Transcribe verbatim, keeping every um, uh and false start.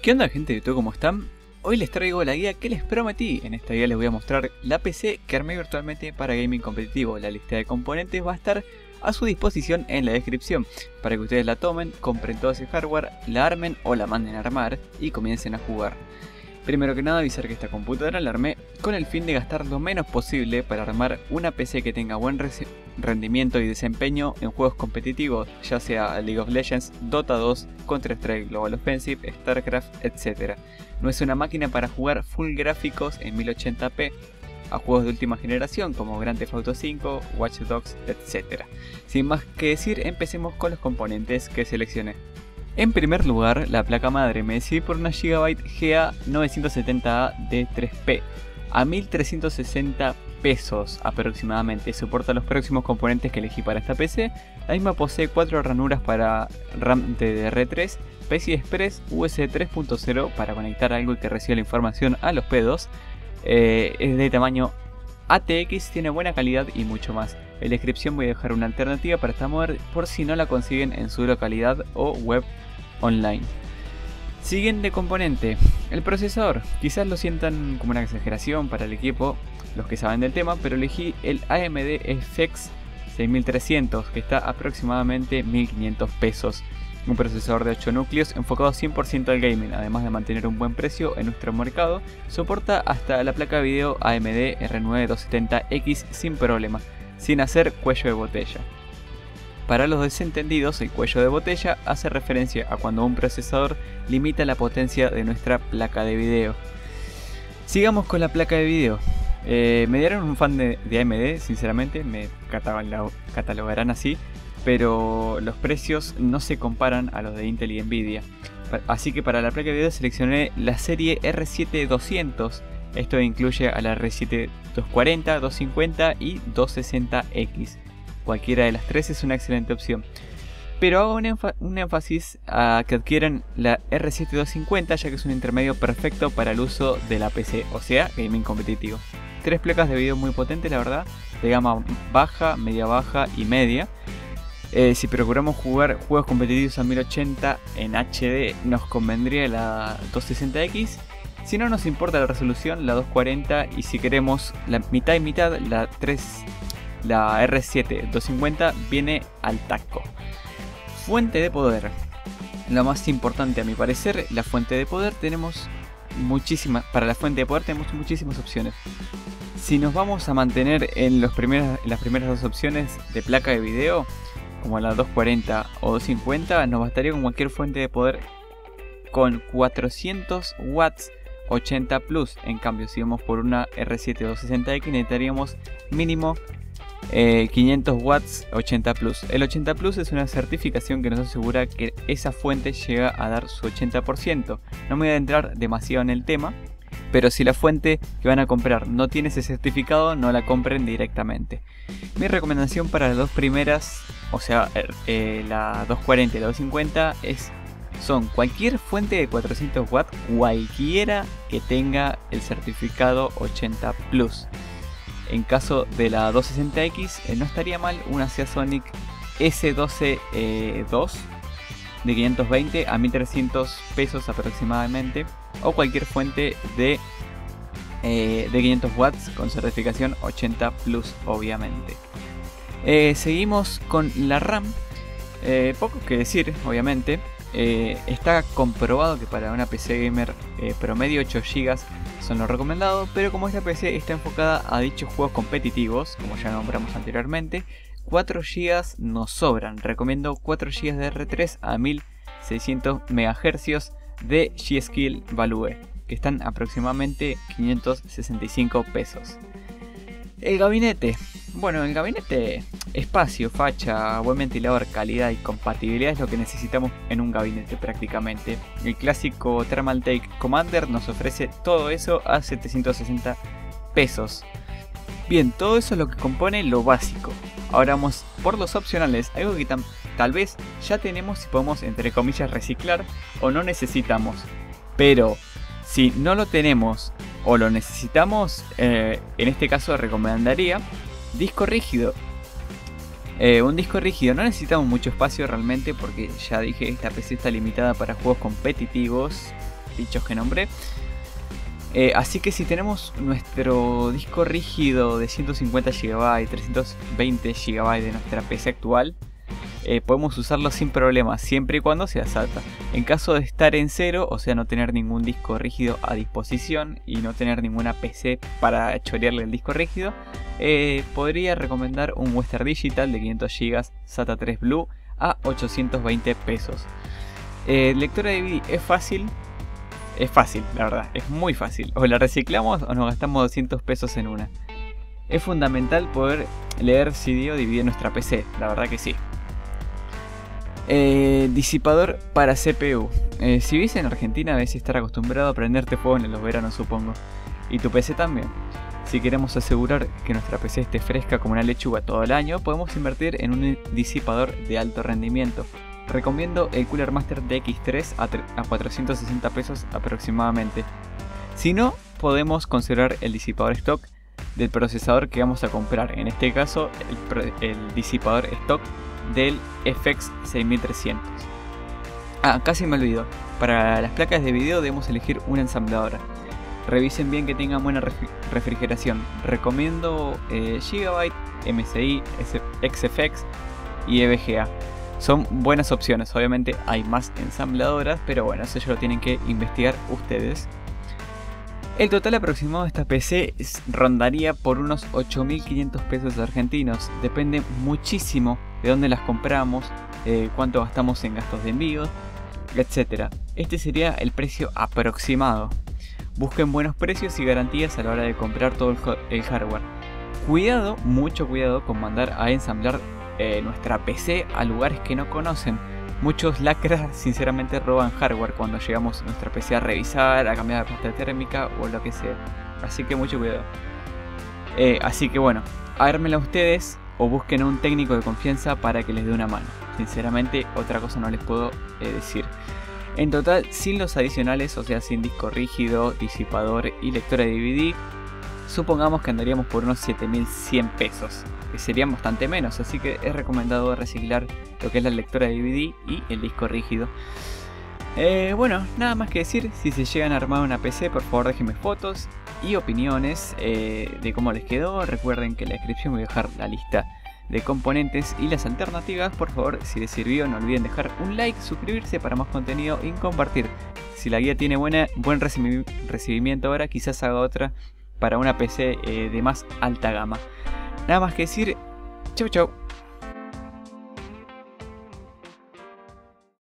¿Qué onda, gente de YouTube? ¿Cómo están? Hoy les traigo la guía que les prometí. En esta guía les voy a mostrar la P C que armé virtualmente para gaming competitivo. La lista de componentes va a estar a su disposición en la descripción para que ustedes la tomen, compren todo ese hardware, la armen o la manden a armar y comiencen a jugar. Primero que nada, avisar que esta computadora la armé con el fin de gastar lo menos posible para armar una P C que tenga buen rendimiento y desempeño en juegos competitivos, ya sea League of Legends, Dota dos, Counter-Strike Global Offensive, StarCraft, etcétera. No es una máquina para jugar full gráficos en mil ochenta p a juegos de última generación como Grand Theft Auto cinco, Watch Dogs, etcétera. Sin más que decir, empecemos con los componentes que seleccioné. En primer lugar, la placa madre. Me decidí por una Gigabyte G A novecientos setenta A D tres P a mil trescientos sesenta pesos aproximadamente. Soporta los próximos componentes que elegí para esta P C. La misma posee cuatro ranuras para RAM D D R tres, P C I Express, U S B tres punto cero para conectar algo y que reciba la información a los pedos. Eh, es de tamaño A T X, tiene buena calidad y mucho más. En la descripción voy a dejar una alternativa para esta modder por si no la consiguen en su localidad o web online. Siguiente componente, el procesador. Quizás lo sientan como una exageración para el equipo, los que saben del tema, pero elegí el A M D F X seis mil trescientos, que está aproximadamente mil quinientos pesos. Un procesador de ocho núcleos enfocado cien por ciento al gaming, además de mantener un buen precio en nuestro mercado. Soporta hasta la placa de video A M D R nueve doscientos setenta X sin problema, sin hacer cuello de botella. Para los desentendidos, el cuello de botella hace referencia a cuando un procesador limita la potencia de nuestra placa de video. Sigamos con la placa de video. Eh, me dieron un fan de, de A M D, sinceramente, me catalogarán así, pero los precios no se comparan a los de Intel y Nvidia. Así que para la placa de video seleccioné la serie R siete doscientos. Esto incluye a la R siete doscientos cuarenta, doscientos cincuenta y doscientos sesenta X. Cualquiera de las tres es una excelente opción. Pero hago un, un énfasis a que adquieran la R siete doscientos cincuenta, ya que es un intermedio perfecto para el uso de la P C, o sea, gaming competitivo. Tres placas de video muy potentes, la verdad, de gama baja, media baja y media. Eh, si procuramos jugar juegos competitivos a mil ochenta en H D, nos convendría la doscientos sesenta X. Si no nos importa la resolución, la doscientos cuarenta, y si queremos la mitad y mitad, la tres, la R siete doscientos cincuenta viene al taco. Fuente de poder. Lo más importante a mi parecer, la fuente de poder. Tenemos muchísimas, para la fuente de poder tenemos muchísimas opciones. Si nos vamos a mantener en, los primeros, en las primeras dos opciones de placa de video, como la doscientos cuarenta o doscientos cincuenta, nos bastaría con cualquier fuente de poder con cuatrocientos watts ochenta plus. En cambio, si vamos por una R siete doscientos sesenta X, necesitaríamos mínimo eh, quinientos watts ochenta plus. El ochenta plus es una certificación que nos asegura que esa fuente llega a dar su ochenta por ciento. No me voy a adentrar demasiado en el tema, pero si la fuente que van a comprar no tiene ese certificado, no la compren directamente. Mi recomendación para las dos primeras, o sea, eh, la doscientos cuarenta y la doscientos cincuenta, es, son cualquier fuente de cuatrocientos watts, cualquiera que tenga el certificado ochenta plus. En caso de la doscientos sesenta X, eh, no estaría mal una Seasonic S doce dos de quinientos veinte a mil trescientos pesos aproximadamente, o cualquier fuente de, eh, de quinientos watts con certificación ochenta plus, obviamente. Eh, seguimos con la RAM. Eh, poco que decir, obviamente. Eh, está comprobado que para una P C gamer eh, promedio ocho gigas son lo recomendado, pero como esta P C está enfocada a dichos juegos competitivos, como ya nombramos anteriormente, cuatro gigas nos sobran. Recomiendo cuatro gigas de R tres a mil seiscientos megahercios de G-Skill Value, que están aproximadamente quinientos sesenta y cinco pesos. El gabinete. Bueno, el gabinete, espacio, facha, buen ventilador, calidad y compatibilidad es lo que necesitamos en un gabinete prácticamente. El clásico Thermaltake Commander nos ofrece todo eso a setecientos sesenta pesos. Bien, todo eso es lo que compone lo básico. Ahora vamos por los opcionales, algo que tal vez ya tenemos y podemos, entre comillas, reciclar o no necesitamos. Pero si no lo tenemos o lo necesitamos, eh, en este caso recomendaría disco rígido. Eh, un disco rígido, no necesitamos mucho espacio realmente, porque ya dije, esta P C está limitada para juegos competitivos. dichos que nombré. Eh, así que si tenemos nuestro disco rígido de ciento cincuenta gigabytes, trescientos veinte gigabytes de nuestra P C actual, eh, podemos usarlo sin problema, siempre y cuando sea SATA. En caso de estar en cero, o sea no tener ningún disco rígido a disposición y no tener ninguna P C para chorearle el disco rígido, eh, podría recomendar un Western Digital de quinientos gigabytes SATA tres Blue a ochocientos veinte pesos. Eh, lectora de D V D es fácil. Es fácil, la verdad, es muy fácil. O la reciclamos o nos gastamos doscientos pesos en una. Es fundamental poder leer C D o D V D en nuestra P C, la verdad que sí. Eh, disipador para C P U. Eh, si vives en Argentina debes estar acostumbrado a prenderte fuego en los veranos, supongo. Y tu P C también. Si queremos asegurar que nuestra P C esté fresca como una lechuga todo el año, podemos invertir en un disipador de alto rendimiento. Recomiendo el Cooler Master D X tres a, a cuatrocientos sesenta pesos aproximadamente. Si no, podemos considerar el disipador stock del procesador que vamos a comprar. En este caso, el, el disipador stock del F X seis mil trescientos. Ah, casi me olvido. Para las placas de video debemos elegir una ensambladora. Revisen bien que tengan buena refrigeración. Recomiendo eh, Gigabyte, M S I, X F X y E V G A. Son buenas opciones, obviamente hay más ensambladoras, pero bueno, eso ya lo tienen que investigar ustedes. El total aproximado de esta P C rondaría por unos ocho mil quinientos pesos argentinos. Depende muchísimo de dónde las compramos, eh, cuánto gastamos en gastos de envío, etcétera. Este sería el precio aproximado. Busquen buenos precios y garantías a la hora de comprar todo el, el hardware. Cuidado, mucho cuidado con mandar a ensamblar Eh, nuestra P C a lugares que no conocen. Muchos lacras sinceramente roban hardware cuando llegamos a nuestra P C a revisar, a cambiar la pasta térmica o lo que sea. Así que mucho cuidado. Eh, así que bueno, ármenla ustedes o busquen a un técnico de confianza para que les dé una mano. Sinceramente otra cosa no les puedo eh, decir. En total, sin los adicionales, o sea sin disco rígido, disipador y lectora de D V D, supongamos que andaríamos por unos siete mil cien pesos, que serían bastante menos, así que es recomendado reciclar lo que es la lectora de D V D y el disco rígido. Eh, bueno, nada más que decir. Si se llegan a armar una P C, por favor déjenme fotos y opiniones eh, de cómo les quedó. Recuerden que en la descripción voy a dejar la lista de componentes y las alternativas. Por favor, si les sirvió, no olviden dejar un like, suscribirse para más contenido y compartir. Si la guía tiene buena, buen recibimiento ahora, quizás haga otra para una P C eh, de más alta gama. Nada más que decir. Chau chau.